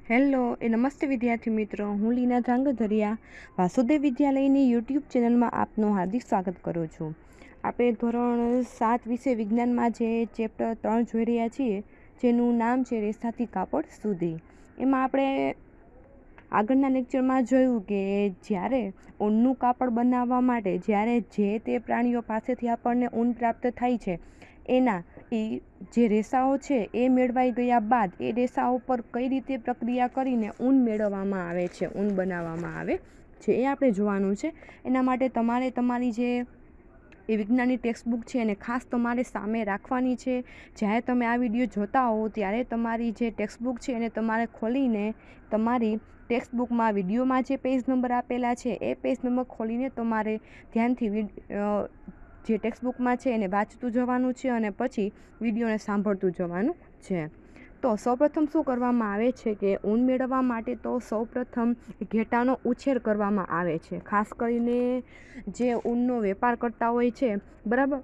Hello નમસ્તે વિદ્યાર્થી મિત્રો, હું લીના ધાંગધરિયા વાસુદેવ વિદ્યાલયની યુટ્યુબ ચેનલમાં આપનું હાર્દિક સ્વાગત કરું છું. આપણે ધોરણ 7 વિષય વિજ્ઞાનમાં જે ચેપ્ટર 3 જોઈ રહ્યા છીએ, જેનું નામ છે રેસાથી કાપડ સુધી. એમાં આપણે આગળના લેક્ચરમાં જોયું કે જ્યારે ઊનનું કાપડ બનાવવા માટે જ્યારે જે તે પ્રાણીઓ પાસેથી આપણને ઊન પ્રાપ્ત થાય છે, એના જે રેસાઓ છે એ મેળવાઈ ગયા બાદ એ રેસાઓ પર કઈ રીતે પ્રક્રિયા કરીને ઊન મેળવવામાં આવે છે, ઊન બનાવવામાં આવે છે, એ આપણે જોવાનું છે. એના માટે તમારે તમારી જે એ વિજ્ઞાનની ટેક્સ્ટબુક છે એને ખાસ તમારે સામે રાખવાની છે. જ્યારે તમે આ વિડીયો જોતા હો ત્યારે તમારી જે ટેક્સ્ટબુક છે એને તમારે ખોલીને તમારી ટેક્સ્ટબુકમાં વિડીયોમાં જે પેજ નંબર આપેલા છે એ પેજ નંબર ખોલીને તમારે ધ્યાનથી જે ટેક્સ્ટબુકમાં છે એને વાંચતું જવાનું છે અને પછી વિડીયોને સાંભળતું જવાનું છે. તો સૌપ્રથમ શું કરવામાં આવે છે કે ઊન મેળવવા માટે તો સૌપ્રથમ ઘેટાનો ઉછેર કરવામાં આવે છે. ખાસ કરીને જે ઊનનો વેપાર કરતા હોય છે, બરાબર,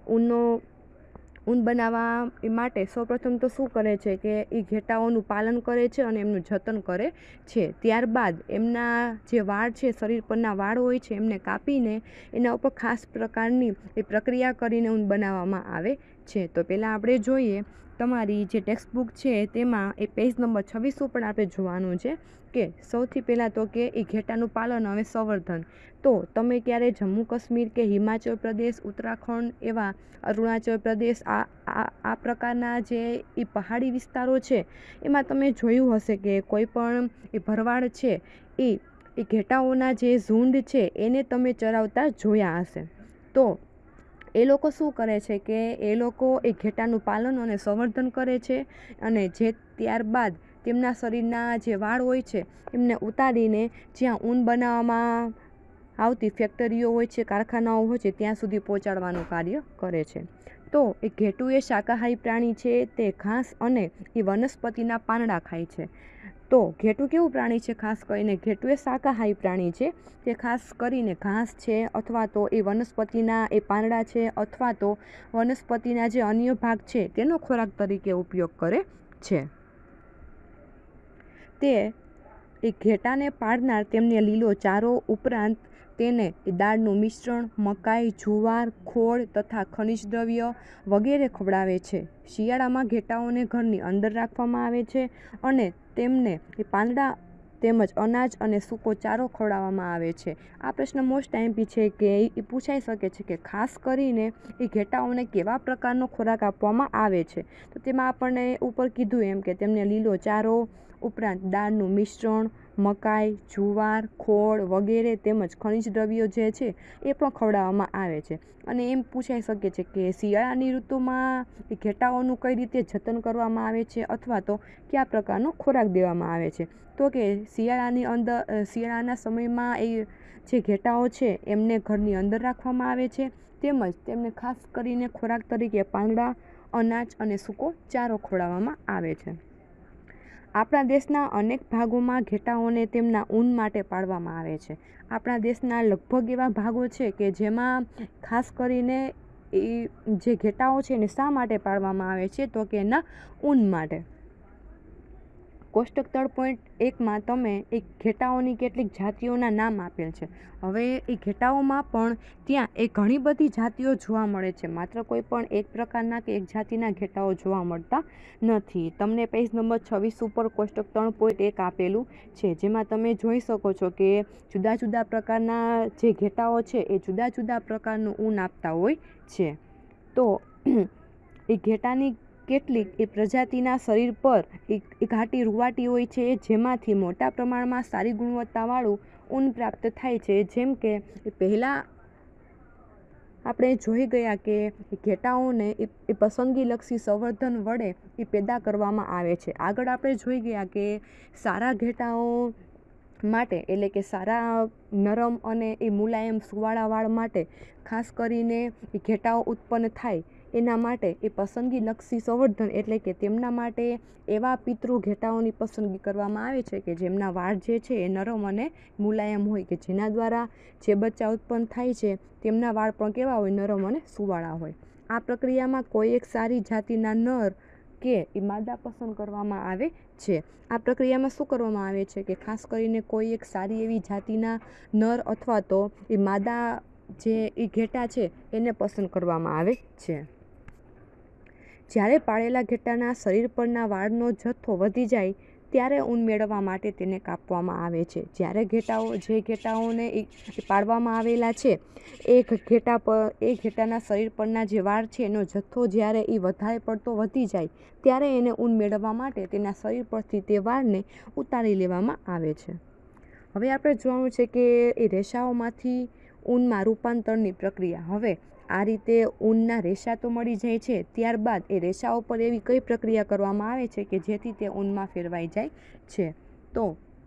ઊન બનાવવા માટે સૌપ્રથમ તો શું કરે છે કે એ ઘેટાઓનું પાલન કરે છે અને એમનું જતન કરે છે. ત્યારબાદ એમના જે વાળ છે, શરીર પરના વાળ હોય છે, એમને કાપીને એના ઉપર ખાસ પ્રકારની એ પ્રક્રિયા કરીને ઊન બનાવવામાં આવે છે. તો પહેલાં આપણે જોઈએ તમારી જે ટેક્સ્ટબુક છે તેમાં એ પેજ નંબર 26 ઉપર આપણે જોવાનું છે કે સૌથી પહેલાં તો કે એ ઘેટાનું પાલન હવે સંવર્ધન. તો તમે ક્યારે જમ્મુ કાશ્મીર કે હિમાચલ પ્રદેશ, ઉત્તરાખંડ, એવા અરુણાચલ પ્રદેશ આ પ્રકારના જે એ પહાડી વિસ્તારો છે એમાં તમે જોયું હશે કે કોઈ પણ એ ભરવાડ છે એ ઘેટાઓના જે ઝુંડ છે એને તમે ચરાવતા જોયા હશે. તો એ લોકો શું કરે છે કે એ લોકો એ ઘેટાનું પાલન અને સંવર્ધન કરે છે અને જે ત્યારબાદ તેમના શરીરના જે વાળ હોય છે એમને ઉતારીને જ્યાં ઊન બનાવવામાં આવતી ફેક્ટરીઓ હોય છે, કારખાનાઓ હોય છે, ત્યાં સુધી પહોંચાડવાનું કાર્ય કરે છે. તો એ ઘેટું એ શાકાહારી પ્રાણી છે, તે ઘાસ અને એ વનસ્પતિના પાંદડા ખાય છે. તો ઘેટું કેવું પ્રાણી છે? ખાસ કરીને ઘેટું એ શાકાહારી પ્રાણી છે, તે ખાસ કરીને ઘાસ છે અથવા તો એ વનસ્પતિના એ પાંદડા છે અથવા તો વનસ્પતિના જે અન્ય ભાગ છે તેનો ખોરાક તરીકે ઉપયોગ કરે છે. તે એ ઘેટાને પાળનાર તેમને લીલો ચારો ઉપરાંત તેને દાળનું મિશ્રણ, મકાઈ, જુવાર, ખોળ તથા ખનિજ દ્રવ્ય વગેરે ખવડાવે છે. શિયાળામાં ઘેટાઓને ઘરની અંદર રાખવામાં આવે છે અને તેમને એ પાંદડા તેમજ અનાજ અને સૂકો ચારો ખવડાવવામાં આવે છે. આ પ્રશ્ન મોસ્ટ ટાઈમપી છે કે એ પૂછાઈ શકે છે કે ખાસ કરીને એ ઘેટાઓને કેવા પ્રકારનો ખોરાક આપવામાં આવે છે. તો તેમાં આપણને ઉપર કીધું એમ કે તેમને લીલો ચારો ઉપરાંત દાળનું મિશ્રણ, મકાઈ, જુવાર, ખોળ વગેરે તેમજ ખનિજ દ્રવ્યો જે છે એ પણ ખવડાવવામાં આવે છે. અને એમ પૂછાઈ શકે છે કે શિયાળાની ઋતુમાં એ ઘેટાઓનું કઈ રીતે જતન કરવામાં આવે છે અથવા તો કયા પ્રકારનો ખોરાક દેવામાં આવે છે. તો કે શિયાળાના સમયમાં એ જે ઘેટાઓ છે એમને ઘરની અંદર રાખવામાં આવે છે તેમજ તેમને ખાસ કરીને ખોરાક તરીકે પાંદડા, અનાજ અને સૂકો ચારો ખવડાવવામાં આવે છે. આપણા દેશના અનેક ભાગોમાં ઘેટાઓને તેમના ઊન માટે પાળવામાં આવે છે. આપણા દેશના લગભગ એવા ભાગો છે કે જેમાં ખાસ કરીને એ જે ઘેટાઓ છે એને શા માટે પાળવામાં આવે છે? તો કે એના ઊન માટે. કોષ્ટક 3.1માં તમે એક ઘેટાઓની કેટલીક જાતિઓના નામ આપેલ છે. હવે એ ઘેટાઓમાં પણ ત્યાં એ ઘણી બધી જાતિઓ જોવા મળે છે, માત્ર કોઈ પણ એક પ્રકારના કે એક જાતિના ઘેટાઓ જોવા મળતા નથી. તમને પેજ નંબર 26 ઉપર કોષ્ટક 3.1 આપેલું છે, જેમાં તમે જોઈ શકો છો કે જુદા જુદા પ્રકારના જે ઘેટાઓ છે એ જુદા જુદા પ્રકારનું ઊન આપતા હોય છે. તો એ ઘેટાની કેટલીક એ પ્રજાતિના શરીર પર એ ઘાટી રૂંવાટી હોય છે, જેમાંથી મોટા પ્રમાણમાં સારી ગુણવત્તાવાળું ઊન પ્રાપ્ત થાય છે. જેમ કે પહેલાં આપણે જોઈ ગયા કે ઘેટાઓને એ પસંદગીલક્ષી સંવર્ધન વડે એ પેદા કરવામાં આવે છે. આગળ આપણે જોઈ ગયા કે સારા ઘેટાઓ માટે એટલે કે સારા નરમ અને એ મુલાયમ સુંવાળા વાળ માટે ખાસ કરીને એ ઘેટાઓ ઉત્પન્ન થાય એના માટે એ પસંદગીલક્ષી સંવર્ધન એટલે કે તેમના માટે એવા પિતૃ ઘેટાઓની પસંદગી કરવામાં આવે છે કે જેમના વાળ જે છે એ નરમ અને મુલાયમ હોય, કે જેના દ્વારા જે બચ્ચા ઉત્પન્ન થાય છે તેમના વાળ પણ કેવા હોય? નરમ અને સુંવાળા હોય. આ પ્રક્રિયામાં કોઈ એક સારી જાતિના નર કે એ માદા પસંદ કરવામાં આવે છે. આ પ્રક્રિયામાં શું કરવામાં આવે છે કે ખાસ કરીને કોઈ એક સારી એવી જાતિના નર અથવા તો એ માદા જે એ ઘેટા છે એને પસંદ કરવામાં આવે છે. જ્યારે પાળેલા ઘેટાના શરીર પરના વાળનો જથ્થો વધી જાય ત્યારે ઊન મેળવવા માટે તેને કાપવામાં આવે છે. જ્યારે ઘેટાઓને પાળવામાં આવેલા છે એ ઘેટાના શરીર પરના જે વાળ છે એનો જથ્થો જ્યારે એ વધારે પડતો વધી જાય ત્યારે એને ઊન મેળવવા માટે તેના શરીર પરથી તે વાળને ઉતારી લેવામાં આવે છે. હવે આપણે જોવાનું છે કે એ રેસાઓમાંથી ઊનમાં રૂપાંતરની પ્રક્રિયા. હવે આ રીતે ઊનના રેસા તો મળી જાય છે, ત્યારબાદ એ રેસાઓ પર એવી કઈ પ્રક્રિયા કરવામાં આવે છે કે જેથી તે ઊનમાં ફેરવાઈ જાય છે. તો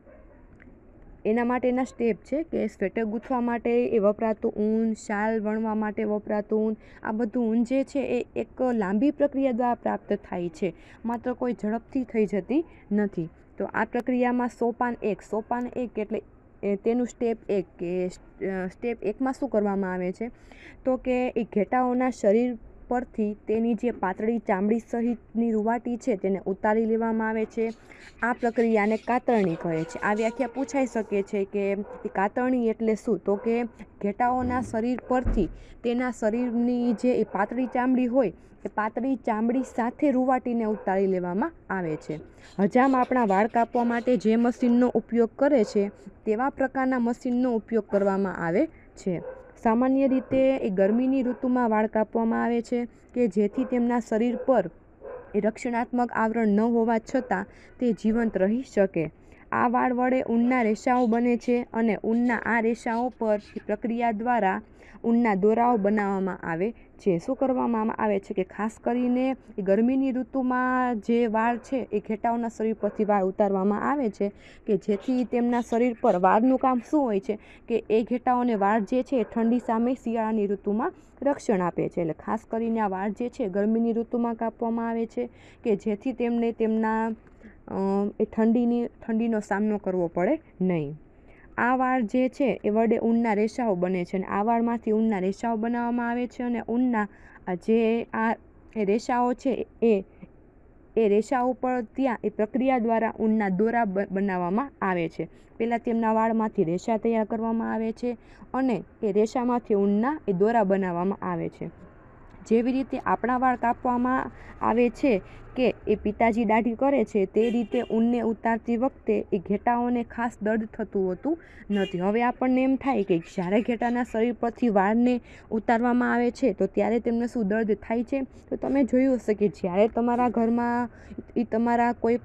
એના માટેના સ્ટેપ છે કે સ્વેટર ગૂંથવા માટે એ વપરાતું ઊન, શાલ વણવા માટે વપરાતું ઊન, આ બધું ઊન જે છે એ એક લાંબી પ્રક્રિયા દ્વારા પ્રાપ્ત થાય છે, માત્ર કોઈ ઝડપથી થઈ જતી નથી. તો આ પ્રક્રિયામાં સોપાન 1 એટલે તેનું સ્ટેપ 1 કે સ્ટેપ 1માં શું કરવામાં આવે છે તો કે એ ઘેટાઓના શરીર પરથી તેની જે પાતળી ચામડી સહિતની રૂંવાટી છે તેને ઉતારી લેવામાં આવે છે. આ પ્રક્રિયાને કાતરણી કહે છે. આ વ્યાખ્યા પૂછાઈ શકે છે કે કાતરણી એટલે શું? તો કે ઘેટાઓના શરીર પરથી તેના શરીરની જે એ પાતળી ચામડી હોય એ પાતળી ચામડી સાથે રૂંવાટીને ઉતારી લેવામાં આવે છે. હજામ આપણા વાળ કાપવા માટે જે મશીનનો ઉપયોગ કરે છે તેવા પ્રકારના મશીનનો ઉપયોગ કરવામાં આવે છે. સામાન્ય રીતે એ ગરમીની ઋતુમાં વાળ કાપવામાં આવે છે કે જેથી તેમના શરીર પર એ રક્ષણાત્મક આવરણ ન હોવા છતાં તે જીવંત રહી શકે. આ વાળ વડે ઊનના રેસાઓ બને છે અને ઊનના આ રેસાઓ પર પ્રક્રિયા દ્વારા ઊનના દોરાઓ બનાવવામાં આવે છે. શું કરવામાં આવે છે કે ખાસ કરીને ગરમીની ઋતુમાં જે વાળ છે એ ઘેટાઓના શરીર પરથી વાળ ઉતારવામાં આવે છે કે જેથી તેમના શરીર પર વાળનું કામ શું હોય છે કે એ ઘેટાઓને વાળ જે છે એ ઠંડી સામે શિયાળાની ઋતુમાં રક્ષણ આપે છે. એટલે ખાસ કરીને આ વાળ જે છે ગરમીની ઋતુમાં કાપવામાં આવે છે કે જેથી તેમને તેમના ઠંડીનો સામનો કરવો પડે નહીં. આ વાળ જે છે એ વડે ઊનના રેસાઓ બને છે અને આ વાળમાંથી ઊનના રેસાઓ બનાવવામાં આવે છે અને ઊનના જે આ રેસાઓ છે એ રેસાઓ પર ત્યાં એ પ્રક્રિયા દ્વારા ઊનના દોરા બનાવવામાં આવે છે. પહેલાં તેમના વાળમાંથી રેસા તૈયાર કરવામાં આવે છે અને એ રેસામાંથી ઊનના એ દોરા બનાવવામાં આવે છે. જેવી રીતે આપણા વાળ કાપવામાં આવે છે કે એ પિતાજી દાઢી કરે છે તે રીતે ઊનને ઉતારતી વખતે એ ઘેટાઓને ખાસ દર્દ થતું હોતું નથી. હવે આપણને એમ થાય કે જ્યારે ઘેટાના શરીર પરથી વાળને ઉતારવામાં આવે છે તો ત્યારે તેમને શું દર્દ થાય છે? તો તમે જોયું હશે કે જ્યારે તમારા ઘરમાં તમારા કોઈ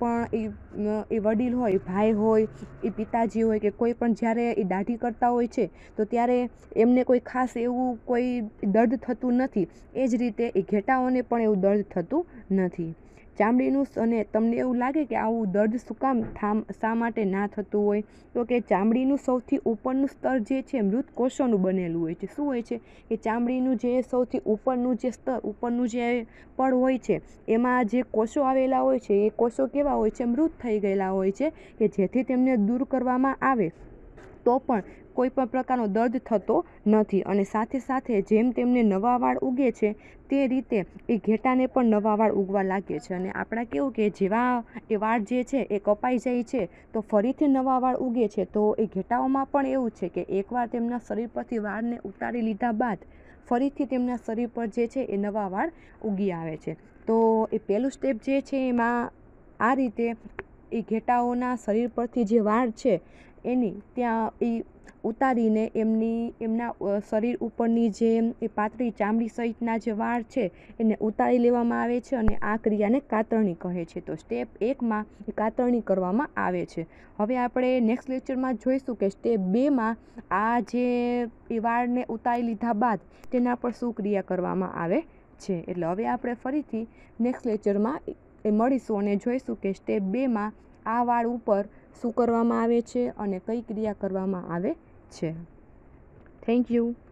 પણ એ વડીલ હોય, ભાઈ હોય, એ પિતાજી હોય કે કોઈ પણ જ્યારે એ દાઢી કરતા હોય છે તો ત્યારે એમને કોઈ ખાસ એવું કોઈ દર્દ થતું નથી. એ જ રીતે એ ઘેટાઓને પણ એવું દર્દ થતું નથી. ચામડીનું અને તમને એવું લાગે કે આવું દર્દ શું કામ શા માટે ના થતું હોય? તો કે ચામડીનું સૌથી ઉપરનું સ્તર જે છે મૃત કોષોનું બનેલું હોય છે. શું હોય છે કે ચામડીનું જે સૌથી ઉપરનું જે સ્તર, ઉપરનું જે પડ હોય છે એમાં જે કોષો આવેલા હોય છે એ કોષો કેવા હોય છે? મૃત થઈ ગયેલા હોય છે કે જેથી તેમને દૂર કરવામાં આવે તો પણ કોઈ પણ પ્રકારનો દર્દ થતો નથી. અને સાથે સાથે જેમ તેમને નવા વાળ ઉગે છે તે રીતે એ ઘેટાને પણ નવા વાળ ઉગવા લાગે છે. અને આપણા કેવું કે જેવા એ વાળ જે છે એ કપાઈ જાય છે તો ફરીથી નવા વાળ ઉગે છે. તો એ ઘેટાઓમાં પણ એવું છે કે એકવાર તેમના શરીર પરથી વાળને ઉતારી લીધા બાદ ફરીથી તેમના શરીર પર જે છે એ નવા વાળ ઉગી આવે છે. તો એ પહેલું સ્ટેપ જે છે એમાં આ રીતે એ ઘેટાઓના શરીર પરથી જે વાળ છે એની ત્યાં એ ઉતારીને એમના શરીર ઉપરની જે એ પાતળી ચામડી સહિતના જે વાળ છે એને ઉતારી લેવામાં આવે છે અને આ ક્રિયાને કાતરણી કહે છે. તો સ્ટેપ 1માં એ કાતરણી કરવામાં આવે છે. હવે આપણે નેક્સ્ટ લેક્ચરમાં જોઈશું કે સ્ટેપ 2માં આ જે એ વાળને ઉતારી લીધા બાદ તેના પર શું ક્રિયા કરવામાં આવે છે. એટલે હવે આપણે ફરીથી નેક્સ્ટ લેક્ચરમાં મળીશું અને જોઈશું કે સ્ટેપ 2માં આ વાળ ઉપર શું કરવામાં આવે છે અને કઈ ક્રિયા કરવામાં આવે છે. Thank you.